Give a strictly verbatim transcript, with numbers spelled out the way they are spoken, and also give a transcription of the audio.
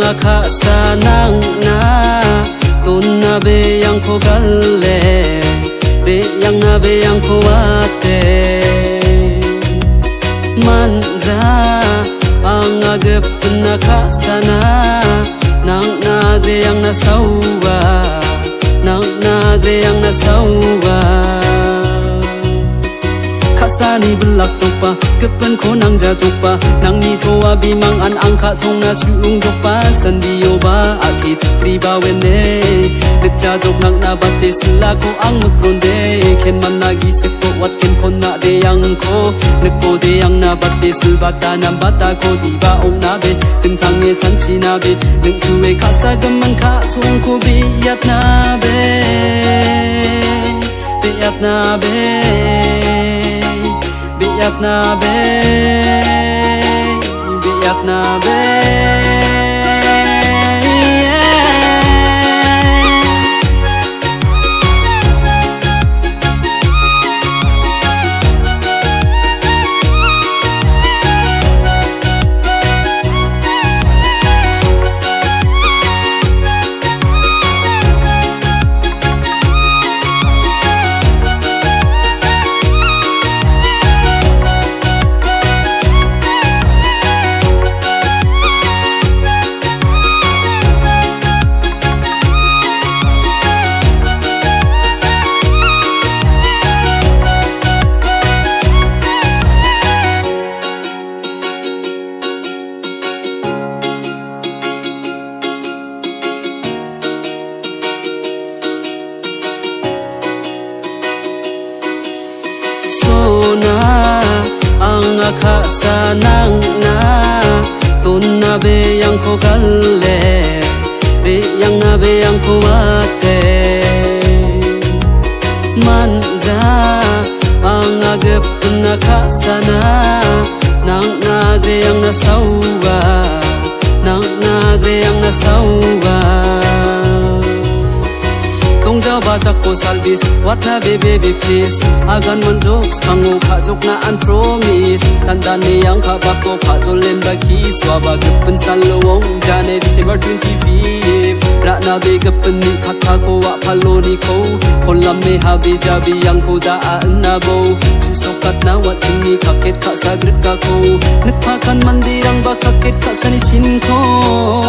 anga kha sanang na tun na be yang ko galle be yang na be yang ko ate manja anga gep na kha sana nang na gre yang na sauwa nang na gre yang na sauwa kasani belak copa kepen ko nang ja copa nang ni thoa bimang an angka thong na chuung copa sandio ba aki pri ba wene leccha jok nang na batte sila ko ang magronde ken man na gi sek ko wat ken kon na de yang ko nekko de yang na batte silba ta nam bata ko di ba ong na be tim thang ye chan chi na be ning chu we khasa gam man kha chung ko bi yap na be be yap na be Biyak na be, biyak na be. Anga kha sanang na tun na be yang ko galle be yang na be yang ko ate manja anga gep na kha sana nang na gre yang na sauwa nang na gre yang na sauwa Tongja bajak ko salbis wat na be baby please agan man jokes kango kha jok na an promise tanda ni yang kha ba ko kha jolen ba ki swaba gepen salwong jane December twenty-fifth ra na be gepen ni kha kha ko wa phalo ni ko kolam me habi jabi yang ko da na bo susokat na wat chini kha ket kha sagrit ka ko nikha kan mandirang ba kha ket kha sani chin ko